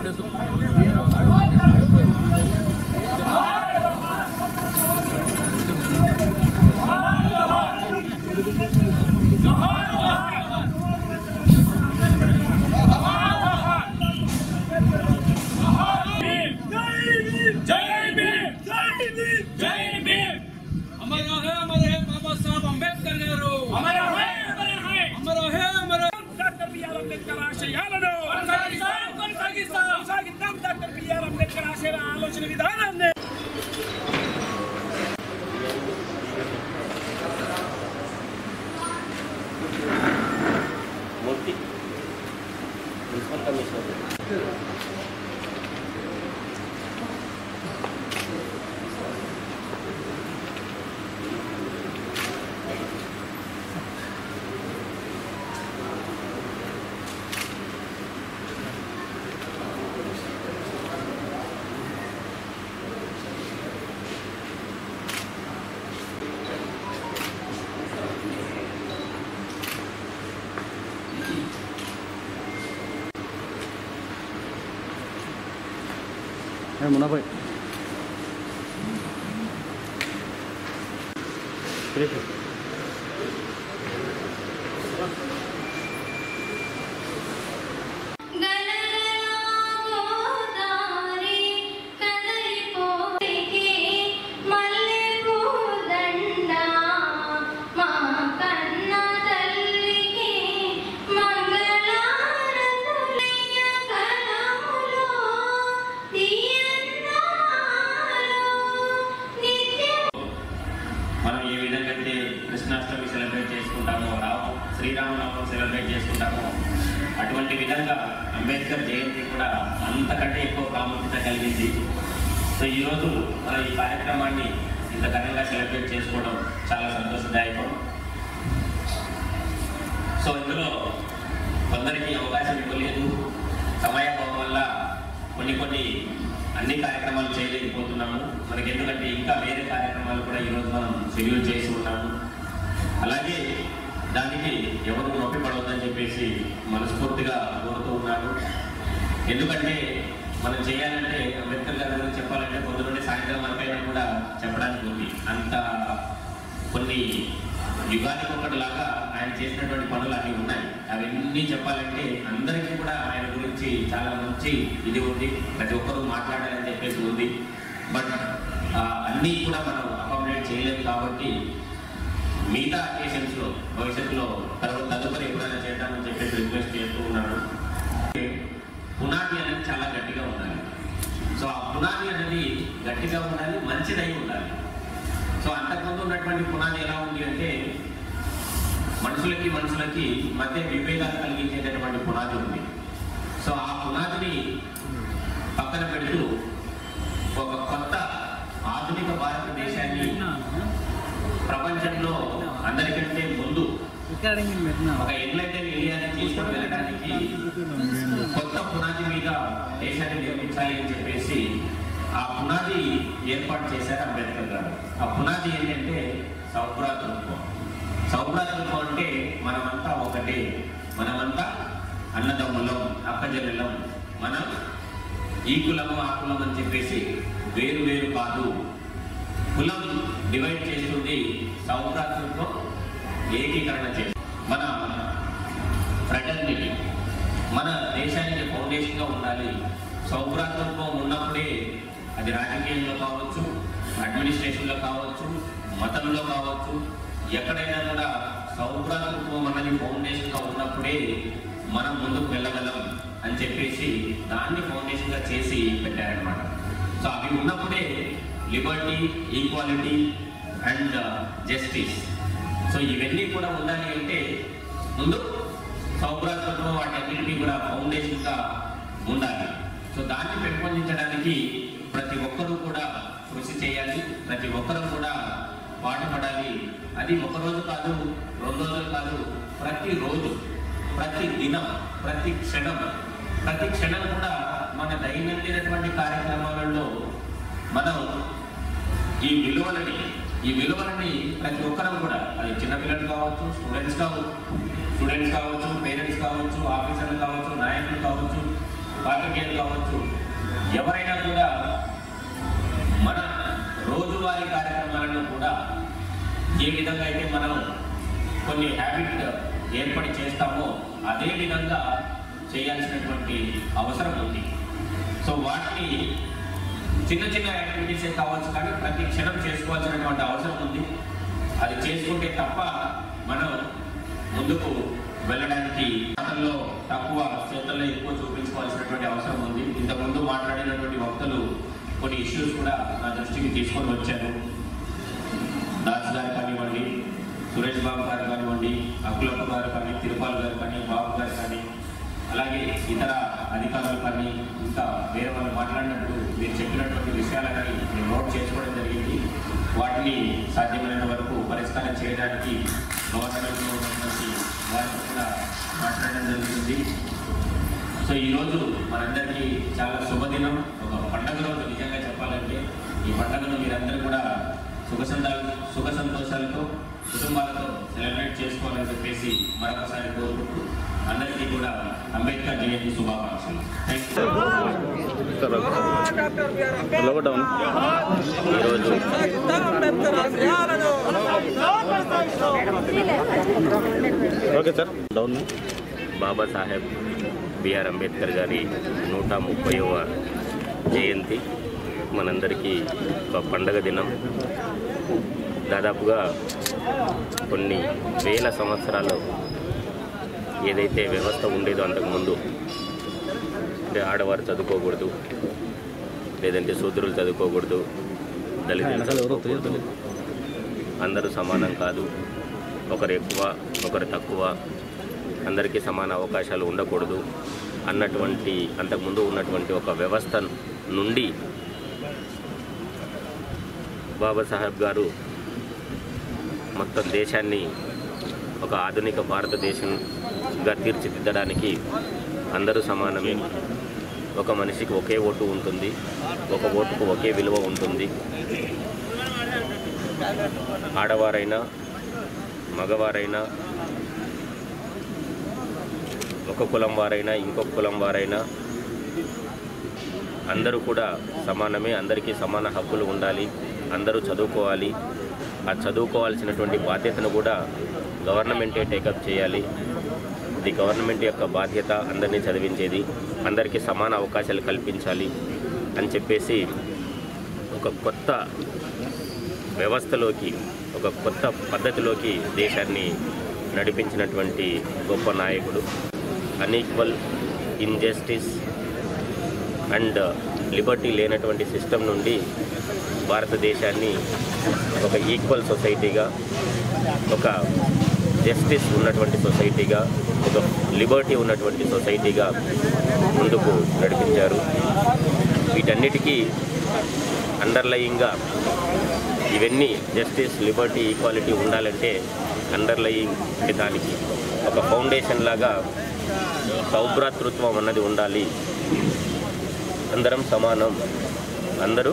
ఆలోచన విధానాన్ని మూర్తి municipal commissioner Munna भाई కృష్ణాష్టమి సెలబ్రేట్ చేసుకుంటామో శ్రీరామనవమి సెలబ్రేట్ చేసుకుంటామో అటువంటి విధంగా అంబేద్కర్ జయంతి కూడా అంతకంటే ఎక్కువ ప్రాముఖ్యత కలిగింది. సో ఈరోజు మనం ఈ కార్యక్రమాన్ని ఇంత ఘనంగా సెలబ్రేట్ చేసుకోవడం చాలా సంతోషదాయకం. సో ఇందులో కొందరికి అవకాశం ఇవ్వలేదు, సమయాభావం వల్ల కొన్ని అన్ని కార్యక్రమాలు చేయలేకపోతున్నాము. మనకి ఎందుకంటే ఇంకా వేరే కార్యక్రమాలు కూడా ఈరోజు మనం షెడ్యూల్ చేసి ఉన్నాము. అలాగే దానికి ఎవరు నొప్పి పడవద్దని చెప్పేసి మనస్ఫూర్తిగా కోరుతూ ఉన్నాను. ఎందుకంటే మనం చేయాలంటే అంబేద్కర్ గారి గురించి చెప్పాలంటే పొద్దు నుండి సాయంత్రం వరకైనా కూడా చెప్పడానికి ఉంది. అంత కొన్ని యుగానికి ఒకటిలాగా ఆయన చేసినటువంటి పనులు అన్నీ ఉన్నాయి. అవన్నీ చెప్పాలంటే అందరికీ కూడా ఆయన గురించి చాలా మంచి ఇది ఉంది, ప్రతి ఒక్కరూ మాట్లాడాలని చెప్పేసి ఉంది. బట్ అన్నీ కూడా మనం అకామిడేట్ చేయలేము కాబట్టి మిగతా అకేషన్స్లో భవిష్యత్తులో తదుపరి ఎప్పుడైనా చేద్దామని చెప్పేసి రిక్వెస్ట్ చేస్తూ ఉన్నాను. పునాది అనేది చాలా గట్టిగా ఉండాలి. సో ఆ పునాది అనేది గట్టిగా ఉండాలి, మంచిదై ఉండాలి. సో అంతకుముందు ఉన్నటువంటి పునాది ఎలా ఉంది అంటే మనుషులకి మధ్య విభేదాలు కలిగించేటటువంటి పునాది ఉంది. సో ఆ పునాదిని పక్కన పెడుతూ ఒక కొత్త ఆధునిక భారతదేశాన్ని ప్రపంచంలో అందరికంటే ముందు ఒక ఎన్లైటెడ్ ఇండియాని తీసుకొని వెళ్ళడానికి కొత్త పునాది మీద దేశాన్ని నిర్మించాలి అని చెప్పేసి ఆ పునాది ఏర్పాటు చేశారు అంబేద్కర్ గారు. ఆ పునాది ఏంటంటే సౌభ్రాతృత్వం. సౌభ్రాతృత్వం అంటే మనమంతా ఒకటే, మనమంతా అన్నదమ్ములం, అక్కజల్లం, మనం ఈ కులము ఆ కులం అని చెప్పేసి వేరు వేరు కాదు. కులం డివైడ్ చేస్తుంది, సౌభ్రాతృత్వం ఏకీకరణ చేస్తుంది. మన ఫ్రెటర్నిటీ మన దేశానికి ఫౌండేషన్గా ఉండాలి. సౌభ్రాతృత్వం ఉన్నప్పుడే అది రాజకీయంలో కావచ్చు, అడ్మినిస్ట్రేషన్లో కావచ్చు, మతంలో కావచ్చు, ఎక్కడైనా కూడా సౌభ్రాతృత్వం అన్నది ఫౌండేషన్గా ఉన్నప్పుడే మనం ముందుకు వెళ్ళగలం అని చెప్పేసి దాన్ని ఫౌండేషన్గా చేసి పెట్టారనమాట. సో అవి ఉన్నప్పుడే liberty, equality and justice, so ఇవన్నీ కూడా ఉండాలి అంటే ముందు సౌభ్రాతృత్వం వాటన్నిటినీ కూడా ఫౌండేషన్గా ఉండాలి. సో దాన్ని పెంపొందించడానికి ప్రతి ఒక్కరూ కూడా కృషి చేయాలి, ప్రతి ఒక్కరూ కూడా పాటుపడాలి. అది ఒక రోజు కాదు, 2 రోజులు కాదు, ప్రతిరోజు, ప్రతి దినం, ప్రతి క్షణం కూడా మన దైనందినటువంటి కార్యక్రమాలలో మనం ఈ విలువలని ప్రతి ఒక్కరం కూడా, అది చిన్నపిల్లలు కావచ్చు, స్టూడెంట్స్ కావచ్చు, పేరెంట్స్ కావచ్చు, ఆఫీసర్లు కావచ్చు, నాయకులు కావచ్చు, పాత్రికేయులు కావచ్చు, ఎవరైనా కూడా మన రోజువారీ కార్యక్రమాలను కూడా ఏ విధంగా అయితే మనం కొన్ని హ్యాబిట్ ఏర్పడి చేస్తామో అదే విధంగా చేయాల్సినటువంటి అవసరం ఉంది. సో వాటిని చిన్న చిన్న యాక్టివిటీసే కావచ్చు, కానీ ప్రతి క్షణం చేసుకోవాల్సినటువంటి అవసరం ఉంది. అది చేసుకుంటే తప్ప మనం ముందుకు వెళ్ళడానికి మాటల్లో తక్కువ చేతల్లో ఎక్కువ చూపించుకోవాల్సినటువంటి అవసరం ఉంది. ఇంతకుముందు మాట్లాడినటువంటి వక్తలు కొన్ని ఇష్యూస్ కూడా నా దృష్టికి తీసుకొని వచ్చారు. దాస్ గారు కానివ్వండి, సురేష్ బాబు గారు కానివ్వండి, అకులప్ప గారు కానీ, తిరుపాల్ గారు కానీ, బాబు గారు కానీ, అలాగే ఇతర అధికారులు కానీ, ఇంకా వేరే వాళ్ళు మాట్లాడినప్పుడు మీరు చెప్పినటువంటి విషయాలని నేను నోట్ చేసుకోవడం జరిగింది. వాటిని సాధ్యమైనంత వరకు పరిష్కారం చేయడానికి గవర్నమెంట్లో ఉన్నటువంటి వారితో కూడా మాట్లాడడం జరుగుతుంది. సో ఈరోజు మనందరికీ చాలా శుభదినం, ఒక పండుగ రోజు. నిజంగా చెప్పాలంటే ఈ పండుగను మీరందరూ కూడా సుఖ సంతోషాలతో కుటుంబాలతో సెలబ్రేట్ చేసుకోవాలని చెప్పేసి మరొకసారి కోరుకుంటూ అందరికీ కూడా అంబేద్కర్ జయంతి శుభాకాంక్షలు. బాబాసాహెబ్ బిఆర్ అంబేద్కర్ గారి 130వ జయంతి మనందరికీ ఒక పండగ దినం. దాదాపుగా కొన్ని వేల సంవత్సరాలు ఏదైతే వ్యవస్థ ఉండేదో అంతకుముందు, అంటే ఆడవారు చదువుకోకూడదు, లేదంటే శూద్రులు చదువుకోకూడదు, దళితులు చదువుకోకూడదు, అందరూ సమానం కాదు, ఒకరు ఎక్కువ ఒకరు తక్కువ, అందరికీ సమాన అవకాశాలు ఉండకూడదు అన్నటువంటి అంతకుముందు ఉన్నటువంటి ఒక వ్యవస్థ నుండి బాబాసాహెబ్ గారు మొత్తం దేశాన్ని ఒక ఆధునిక భారతదేశంగా తీర్చిదిద్దడానికి అందరూ సమానమే, ఒక మనిషికి ఒకే ఓటు ఉంటుంది, ఒక ఓటుకు ఒకే విలువ ఉంటుంది, ఆడవారైనా మగవారైనా ఒక కులం వారైనా ఇంకొక కులం వారైనా అందరూ కూడా సమానమే, అందరికీ సమాన హక్కులు ఉండాలి, అందరూ చదువుకోవాలి. ఆ చదువుకోవాల్సినటువంటి బాధ్యతను కూడా గవర్నమెంటే టేకప్ చేయాలి. ఇది గవర్నమెంట్ యొక్క బాధ్యత, అందరినీ చదివించేది, అందరికీ సమాన అవకాశాలు కల్పించాలి అని చెప్పేసి ఒక కొత్త వ్యవస్థలోకి, ఒక కొత్త పద్ధతిలోకి దేశాన్ని నడిపించినటువంటి గొప్ప నాయకుడు. అన్ఈక్వల్, ఇన్జస్టిస్ అండ్ లిబర్టీ లేనటువంటి సిస్టమ్ నుండి భారతదేశాన్ని ఒక ఈక్వల్ సొసైటీగా, ఒక జస్టిస్ ఉన్నటువంటి సొసైటీగా, ఒక లిబర్టీ ఉన్నటువంటి సొసైటీగా ముందుకు నడిపించారు. వీటన్నిటికీ అండర్లయింగ్గా ఇవన్నీ జస్టిస్, లిబర్టీ, ఈక్వాలిటీ ఉండాలంటే అండర్లయింగ్ దానికి ఒక ఫౌండేషన్ లాగా సౌభ్రాతృత్వం అన్నది ఉండాలి. అందరం సమానం, అందరూ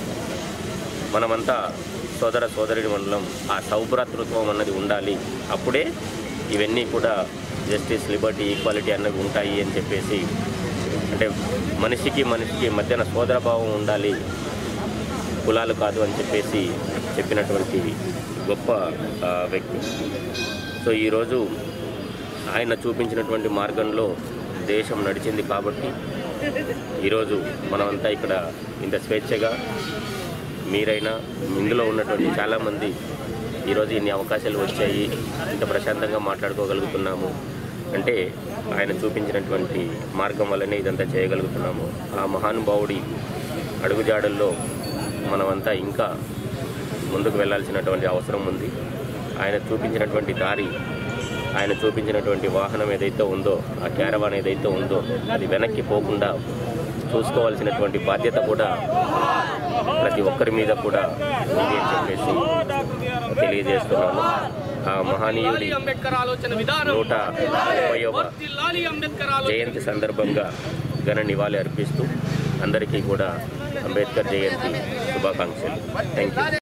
మనమంతా సోదర సోదరుడి మండలం, ఆ సౌభ్రాతృత్వం అన్నది ఉండాలి. అప్పుడే ఇవన్నీ కూడా జస్టిస్, లిబర్టీ, ఈక్వాలిటీ అన్నవి ఉంటాయి అని చెప్పేసి, అంటే మనిషికి మధ్యన సోదరభావం ఉండాలి, కులాలు కాదు అని చెప్పేసి చెప్పినటువంటి గొప్ప వ్యక్తి. సో ఈరోజు ఆయన చూపించినటువంటి మార్గంలో దేశం నడిచింది కాబట్టి ఈరోజు మనమంతా ఇక్కడ ఇంత స్వేచ్ఛగా, మీరైనా ఇందులో ఉన్నటువంటి చాలామంది ఈరోజు ఇన్ని అవకాశాలు వచ్చాయి, ఇంత ప్రశాంతంగా మాట్లాడుకోగలుగుతున్నాము అంటే ఆయన చూపించినటువంటి మార్గం వల్లనే ఇదంతా చేయగలుగుతున్నాము. ఆ మహానుభావుడి అడుగుజాడల్లో మనమంతా ఇంకా ముందుకు వెళ్ళాల్సినటువంటి అవసరం ఉంది. ఆయన చూపించినటువంటి దారి, ఆయన చూపించినటువంటి వాహనం ఏదైతే ఉందో, ఆ క్యారవాన్ ఏదైతే ఉందో, అది వెనక్కి పోకుండా చూసుకోవాల్సినటువంటి బాధ్యత కూడా ప్రతి ఒక్కరి మీద కూడా ఉంది అని చెప్పేసి తెలియజేస్తున్నాను. ఆ మహనీయుడి 130వ జయంతి సందర్భంగా ఘన నివాళి అర్పిస్తూ అందరికీ కూడా అంబేద్కర్ జయంతి శుభాకాంక్షలు. Thank you.